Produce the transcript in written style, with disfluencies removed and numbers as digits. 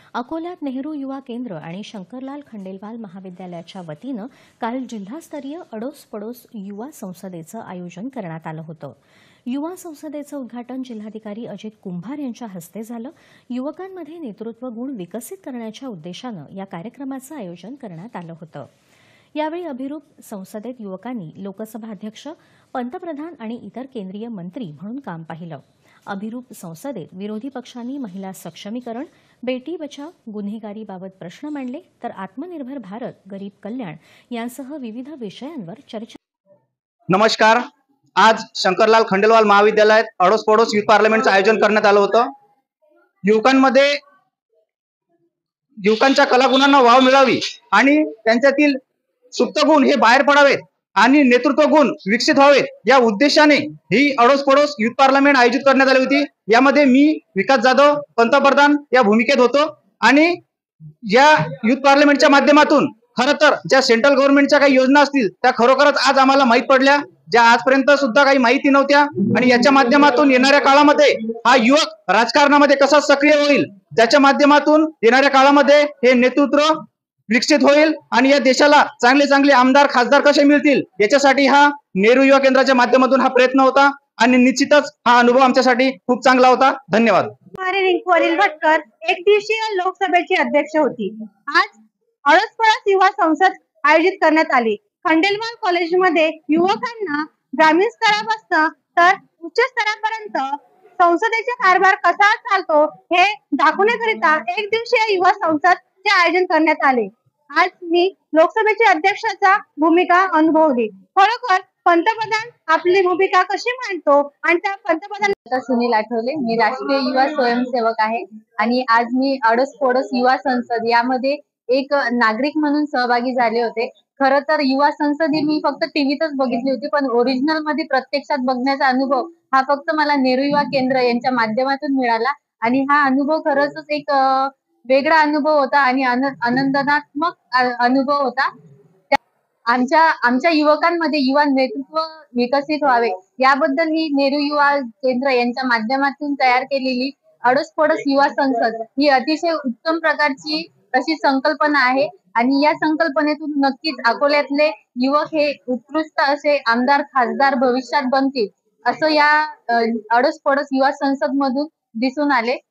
अकोल्यात नेहरू युवा केंद्र आणि शंकरलाल खंडेलवाल महाविद्यालयाच्या वतीनं काल जिल्हास्तरीय अडोस पडोस युवा संसदेचं आयोजन करण्यात आलं होतं। युवा संसदेचं उद्घाटन जिल्हाधिकारी अजित कुंभार यांच्या हस्ते झालं। युवकांमध्ये नेतृत्व गुण विकसित करण्याच्या उद्देशानं या कार्यक्रमाचं आयोजन करण्यात आलं होतं। यावेळी अभिरूप संसदेत युवकांनी लोकसभा अध्यक्ष, पंतप्रधान आणि इतर केंद्रीय मंत्री म्हणून काम पाहिलं। अभिरूप संसदेत विरोधी पक्षांनी महिला सक्षमीकरण, बेटी बचाव, गुन्हेगारीबाबत प्रश्न मांडले, तर आत्मनिर्भर भारत, गरीब कल्याण यांसह विविध विषयांवर चर्चा। नमस्कार। आज शंकरलाल खंडेलवाल महाविद्यालयात अडोस पडोस युथ पार्लमेंटचं आयोजन करण्यात आलं होतं। युवकांच्या कलागुणांना वाव मिळावी आणि त्यांच्यातील सुप्त गुण हे बाहेर पडावेत आणि नेतृत्व गुण विकसित व्हावेत या उद्देशाने ही अडोस पडोस युथ पार्लमेंट आयोजित करण्यात आली होती। यामध्ये मी विकास जाधव पंतप्रधान या भूमिकेत होतो आणि या युथ पार्लमेंटच्या माध्यमातून खरं तर ज्या सेंट्रल गव्हर्नमेंटच्या काही योजना असतील त्या खरोखरच आज आम्हाला माहीत पडल्या, ज्या आजपर्यंत सुद्धा काही माहिती नव्हत्या। आणि याच्या माध्यमातून येणाऱ्या काळामध्ये हा युवक राजकारणामध्ये कसा सक्रिय होईल, त्याच्या माध्यमातून येणाऱ्या काळामध्ये हे नेतृत्व विकसित होईल आणि या देशाला चांगले चांगले आमदार खासदार कसे मिळतील याच्यासाठी हा नेहरू युवा केंद्राच्या माध्यमातून हा प्रयत्न होता आणि निश्चितच हा अनुभव आमच्यासाठी खूप चांगला होता। धन्यवाद। रिंकू अनिल भटकर एक दिवसीय लोकसभेची अध्यक्ष होती। आज अडोस पडोस युवा संसद आयोजित करण्यात आली। खंडेलवाल कॉलेजमध्ये युवकांना ग्रामीण स्तरापासून तर उच्च स्तरापर्यंत संसदेचा कारभार कसा चालतो हे दाखवण्याकरिता एक दिवसीय युवा संसदचे आयोजन करण्यात आले। आज मी लोकसभेची अध्यक्षाचा भूमिका अनुभवली। खरोखर पंतप्रधान आपली भूमिका कशी मांडतो आणि त्या पंतप्रधान सुनील आठवले, मी राष्ट्रीय युवा स्वयंसेवक आहे आणि आज मी अडोस पडोस युवा संसद यामध्ये एक नागरिक म्हणून सहभागी झाले होते। खरं तर युवा संसद ही मी फक्त टीव्हीतच बघितली होती, पण ओरिजिनल मध्ये प्रत्यक्षात बघण्याचा अनुभव हा फक्त मला नेहरू युवा केंद्र यांच्या माध्यमातून मिळाला आणि हा अनुभव खरंच एक वेगळा अनुभव होता आणि आनंदात्मक अनुभव होता। आमच्या युवकांमध्ये युवा नेतृत्व विकसित व्हावे याबद्दल ही नेहरू युवा केंद्र यांच्या माध्यमातून तयार केलेली अडोस पडोस युवा संसद ही अतिशय उत्तम प्रकारची अशी संकल्पना आहे आणि या संकल्पनेतून नक्कीच अकोल्यातले युवक हे उत्कृष्ट असे आमदार खासदार भविष्यात बनतील असं या अडोस पडोस युवा संसद मधून दिसून आले।